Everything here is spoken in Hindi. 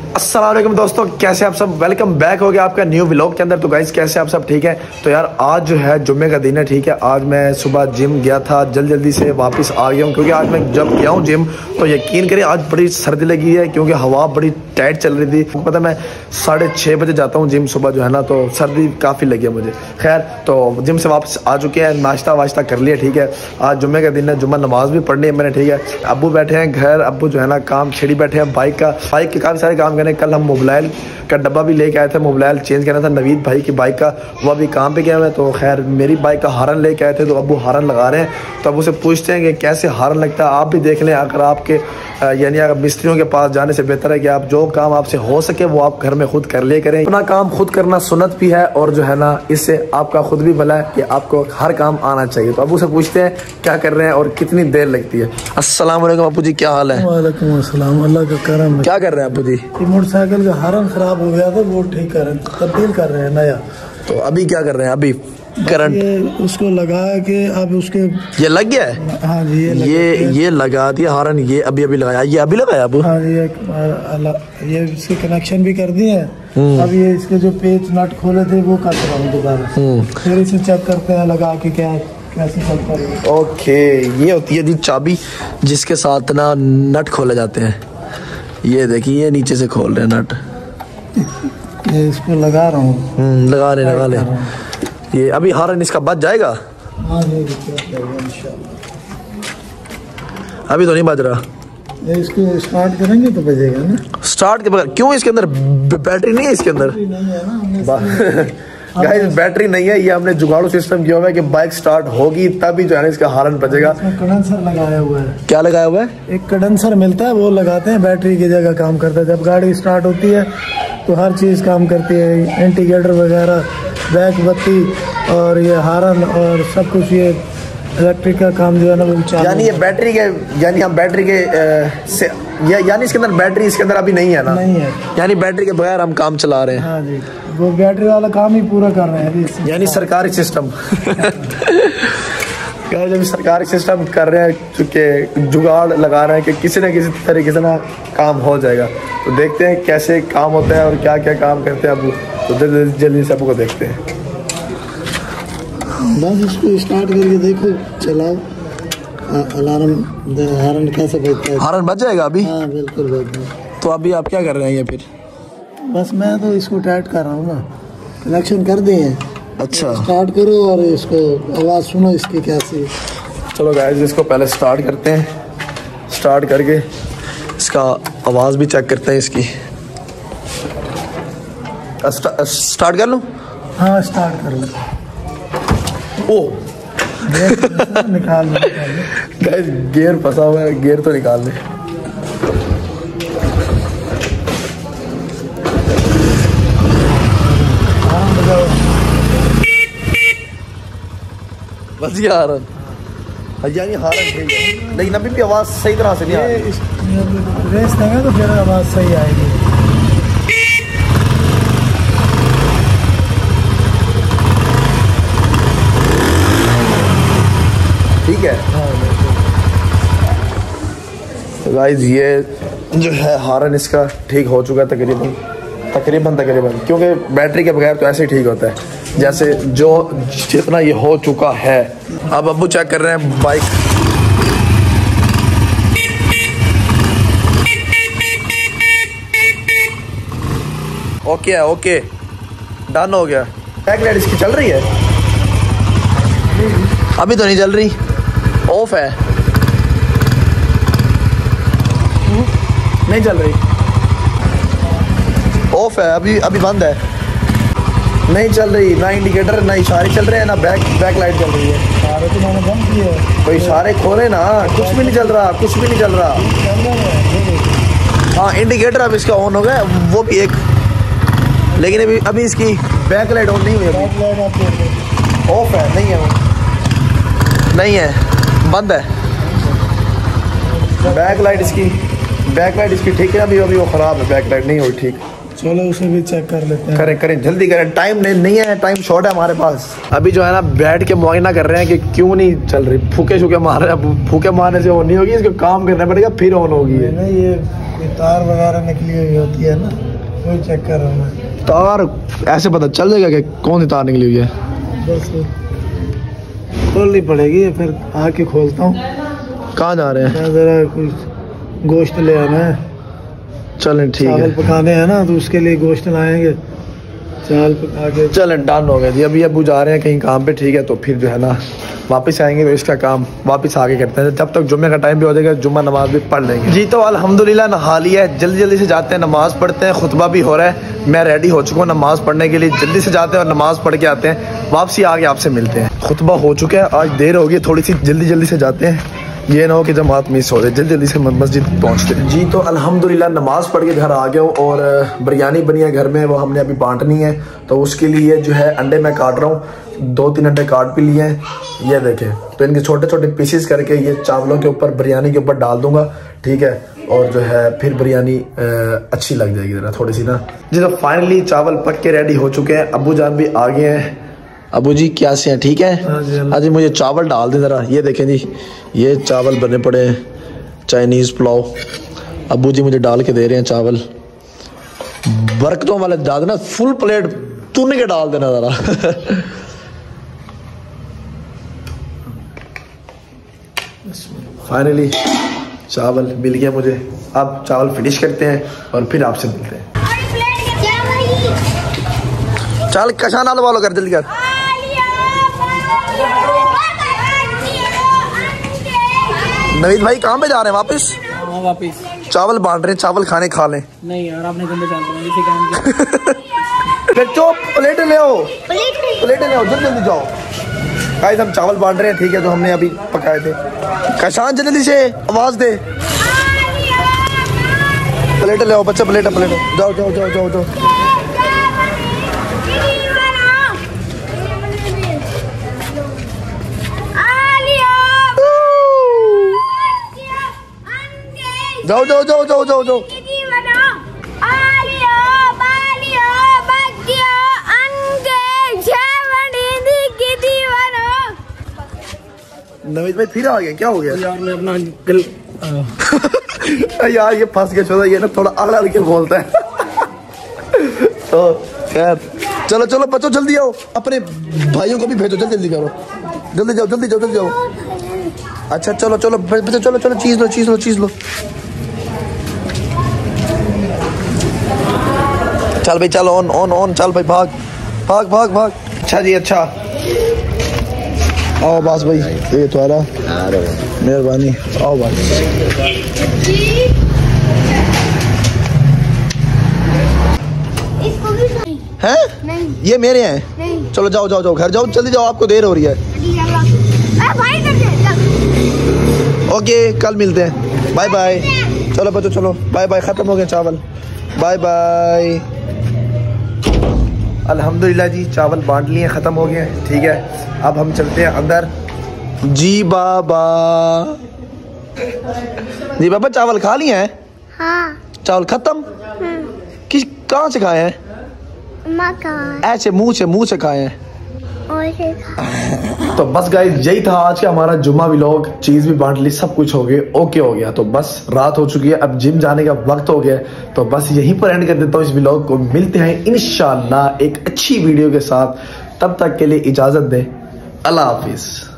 अस्सलाम वालेकुम दोस्तों, कैसे आप सब। वेलकम बैक हो गया आपका न्यू व्लॉग के अंदर। तो गाइस कैसे आप सब ठीक है। तो यार आज जो है जुम्मे का दिन है, ठीक है। आज मैं सुबह जिम गया था, जल्दी से वापस आ गया हूँ क्योंकि आज मैं जब गया हूँ जिम तो यकीन करिए आज बड़ी सर्दी लगी है क्योंकि हवा बड़ी टाइट चल रही थी। पता मैं 6:30 बजे जाता हूँ जिम सुबह जो है ना, तो सर्दी काफ़ी लगी है मुझे। खैर तो जिम से वापस आ चुके हैं, नाश्ता वाश्ता कर लिया, ठीक है। आज जुम्मे का दिन है, जुम्मा नमाज भी पढ़नी है मैंने, ठीक है। अब्बू बैठे हैं घर, अब्बू जो है ना काम छेड़ी बैठे हैं बाइक के काफ़ी सारे काम करने। कल हम मोबाइल का डब्बा भी लेके आए थे, मोबाइल चेंज करना था नवीद भाई की बाइक का, वो अभी काम पे गया हुआ है। तो खैर मेरी बाइक का हारन लेके आए थे तो अब्बू हारन लगा रहे हैं। तो अब उसे पूछते हैं कि कैसे हारन लगता है, आप भी देख लें। अगर आपके यानी अगर मिस्त्रियों के पास जाने से बेहतर है कि आप जो काम आपसे हो सके वो आप घर में खुद कर लिया करें। अपना काम खुद करना सुन्नत भी है और जो है ना इससे आपका खुद भी भला है कि आपको हर काम आना चाहिए। तो अब्बू से पूछते हैं क्या कर रहे हैं और कितनी देर लगती है। अस्सलाम वालेकुम अब्बू जी, क्या हाल है। वालेकुम अस्सलाम, अल्लाह का करम है। क्या कर रहे हैं अब्बू जी। मोटरसाइकिल का हारन खराब हो गया था, वो ठीक कर रहे हैं, तब्दील कर रहे हैं नया। तो अभी क्या कर रहे हैं। अभी करंट ये उसको लगा के अब उसके ये लग गया है। हाँ जी ये लगा दिया हारन, ये अभी लगाया, ये अभी लगाया अब्बू। हाँ जी, ये इसके कनेक्शन भी कर दिए हैं। अब ये इसके जो पेच नट खोले थे वो कर रहा हूँ दोबारा, फिर इसे चेक करते हैं लगा के क्या कैसे चलता है। ओके, ये होती है जी चाबी जिसके साथ ना नट खोले जाते हैं। ये देखिए ये नीचे से खोल रहे हैं नट, ये इसको लगा रहा हूँ। लगा ले। ये अभी हारन इसका बच जाएगा। हाँ जी इंशाल्लाह। अभी तो नहीं बज रहा। ये इसको स्टार्ट करेंगे तो बजेगा ना। स्टार्ट के बगैर क्यों, इसके अंदर बैटरी नहीं है। इसके अंदर नहीं है ना गाइस बैटरी नहीं है, ये हमने जुगाड़ू सिस्टम किया हुआ है कि बाइक स्टार्ट होगी तभी जो है ना इसका हारन बजेगा। कंडेंसर लगाया हुआ है। क्या लगाया हुआ है। एक कंडेंसर मिलता है, वो लगाते हैं, बैटरी की जगह काम करता है। जब गाड़ी स्टार्ट होती है तो हर चीज़ काम करती है, इंडिकेटर वगैरह, बैक बत्ती और ये हारन और सब कुछ। ये इलेक्ट्रिक का काम जो है ना वो यानी ये बैटरी के यानी हम बैटरी के यानी इसके अंदर बैटरी इसके अंदर अभी नहीं है ना। नहीं है, यानी बैटरी के बगैर हम काम चला रहे हैं। हाँ जी, वो बैटरी वाला काम ही पूरा कर रहे हैं यानी सरकारी सिस्टम जब सरकारी सिस्टम कर रहे हैं चूँकि जुगाड़ लगा रहे हैं कि किसी न किसी तरीके से ना काम हो जाएगा। तो देखते हैं कैसे काम होता है और क्या क्या काम करते हैं अबू। तो जल्दी से अबू को देखते हैं। बस इसको स्टार्ट करके देखो, चलाओ, अलार्म हारन कैसे बजता है। हारन बज जाएगा अभी। हाँ बिल्कुल बज जाएगा। तो अभी आप क्या कर रहे हैं ये फिर। बस मैं तो इसको टाइट कर रहा हूँ ना, कनेक्शन कर दिए हैं। अच्छा स्टार्ट करो और इसको आवाज़ सुनो इसकी कैसी। चलो गाइस इसको पहले स्टार्ट करते हैं, स्टार्ट करके इसका आवाज़ भी चेक करते हैं इसकी। स्टार्ट कर लूँ। हाँ स्टार्ट कर लो। ओ निकाल गाइस गियर फंसा हुआ है, गियर तो निकाल ले। बस ये हारन यानी हारन ठीक है, लेकिन अभी भी आवाज़ सही तरह से नहीं आ रही। रेस देंगे तो फिर आवाज़ सही आएगी। ठीक है। तो गाइस ये जो है हारन इसका ठीक हो चुका है तकरीबन क्योंकि बैटरी के बगैर तो ऐसे ही ठीक होता है जैसे जो जितना ये हो चुका है। अब अब्बू चेक कर रहे हैं बाइक। ओके है, ओके डन हो गया। बैक लाइट इसकी चल रही है। अभी तो नहीं चल रही, ऑफ है, नहीं चल रही, ऑफ है, अभी बंद है, नहीं चल रही। ना इंडिकेटर ना इशारे चल रहे हैं, ना बैक लाइट चल रही है। सारे तो मैंने बंद किए, कोई इशारे खोले ना, कुछ भी नहीं चल रहा। हाँ इंडिकेटर अब इसका ऑन हो गया, वो भी एक, लेकिन अभी इसकी बैक लाइट ऑन नहीं हुई, ऑफ है, नहीं है, बंद है। बैक लाइट इसकी ठीक है, अभी वो ख़राब है, बैक लाइट नहीं हुई ठीक। चलो उसे भी चेक कर लेते हैं। करें जल्दी करें, टाइम नहीं है, टाइम शॉर्ट है हमारे पास। अभी जो है ना बैठ के मुआयना कर रहे हैं कि क्यों नहीं चल रही, फूके मार रहे हैं। फूके मारने से वो नहीं होगी, इसको काम करना पड़ेगा फिर ऑन होगी। नहीं ये ये तार वगैरह निकली हुई होती है ना, वही चेक कर रहा हूँ मैं। तार ऐसे पता चल जाएगा कि कौन सी तार निकली हुई है? बस खोलनी पड़ेगी, फिर आके खोलता हूँ। कहाँ जा रहे हैं? जरा कुछ गोश्त ले आना है। चलें ठीक है, चावल पकाने हैं ना, तो उसके लिए गोश्त लाएंगे, चावल पका के। चलें डन हो गया जी। अभी अबू जा रहे हैं कहीं काम पे, ठीक है, तो फिर जो है ना वापस आएंगे तो इसका काम वापस आगे करते हैं। जब तक जुम्मे का टाइम भी हो जाएगा, जुम्मा नमाज भी पढ़ लेंगे जी। तो अल्हम्दुलिल्लाह नहा लिया है, जल्दी जल्दी से जाते हैं, नमाज पढ़ते हैं, खुतबा भी हो रहा है, मैं रेडी हो चुका हूँ नमाज पढ़ने के लिए। जल्दी से जाते हैं और नमाज पढ़ के आते हैं, वापसी आगे आपसे मिलते हैं। खुतबा हो चुका है, आज देर होगी थोड़ी सी, जल्दी जल्दी से जाते हैं, ये ना हो कि जमात मिस हो जाए, जल्दी जल्दी से मस्जिद पहुंचते हैं जी। तो अल्हम्दुलिल्लाह नमाज पढ़ के घर आ गया हूँ और बिरयानी बनी है घर में, वो हमने अभी बांटनी है, तो उसके लिए जो है अंडे मैं काट रहा हूँ। 2-3 अंडे काट भी लिए हैं, ये देखें। तो इनके छोटे छोटे पीसेस करके ये चावलों के ऊपर, बिरयानी के ऊपर डाल दूंगा, ठीक है, और जो है फिर बिरयानी अच्छी लग जाएगी ज़रा थोड़ी सी ना जी। तो फाइनली चावल पक के रेडी हो चुके हैं, अबू जान भी आ गए हैं। अबू जी क्या से हैं, ठीक है? हाँ जी, मुझे चावल डाल दें ज़रा। ये देखें जी, ये चावल बने पड़े हैं, चाइनीज़ पुलाव। अबू जी मुझे डाल के दे रहे हैं चावल, बरकतों वाले डाल देना, फुल प्लेट तूने के डाल देना ज़रा। फाइनली चावल मिल गया मुझे, अब चावल फिनिश करते हैं और फिर आपसे मिलते हैं। चल कशा नाल वालों कर, जल्दी कर। नवीद भाई कहाँ पे जा रहे हैं? वापस? वापस चावल बांट रहे हैं, चावल खाने खा लें। नहीं यार, आपने गंदे चावल किसी काम फिर चो प्लेट ले आओ, प्लेट ले आओ, जल्दी जल्दी जाओ। गाइस हम चावल बांट रहे हैं, ठीक है, जो हमने अभी पकाए थे। कशान जल्दी से आवाज दे, प्लेट ले आओ बच्चा, प्लेट जाओ जाओ जाओ जाओ जाओ। जाओ जाओ जाओ जाओ जाओ जाओ। नवीद भाई फिर आ गए, क्या हो गया? यार मैं अपना यार ये फंस के छोड़ा, ये ना थोड़ा अगला के बोलता है। तो खैर चलो चलो बच्चों जल्दी आओ, अपने भाइयों को भी भेजो, जल्दी जल्दी करो, जल्दी जाओ जल्दी जाओ जल्दी जाओ। अच्छा चलो चलो बच्चों, चलो चलो चीज लो चीज लो चीज लो। चल भाई चलो, ऑन ऑन ऑन, चल भाई भाग भाग भाग भाग। अच्छा जी अच्छा, आओ बस भाई, ये तुम्हारा मेहरबानी, आओ बस। हैं? नहीं। ये मेरे हैं? नहीं। चलो जाओ जाओ जाओ, घर जाओ, जल्दी जाओ, आपको देर हो रही है। ओके कल मिलते हैं, बाय बाय। चलो बच्चों चलो, बाय बाय, खत्म हो गए चावल, बाय बाय। अल्हम्दुलिल्लाह जी चावल बांट लिए, ख़त्म हो गए, ठीक है। अब हम चलते हैं अंदर। जी बाबा, जी बाबा चावल खा लिए हैं? हाँ। चावल खत्म? किस कहाँ से खाए हैं? ऐसे मुंह से खाए हैं। तो बस गाइस यही था आज का हमारा जुम्मा व्लॉग, चीज भी बांट ली, सब कुछ हो गया, ओके हो गया। तो बस रात हो चुकी है, अब जिम जाने का वक्त हो गया, तो बस यहीं पर एंड कर देता हूँ इस व्लॉग को। मिलते हैं इंशाल्लाह एक अच्छी वीडियो के साथ, तब तक के लिए इजाजत दें, अल्लाह हाफिज।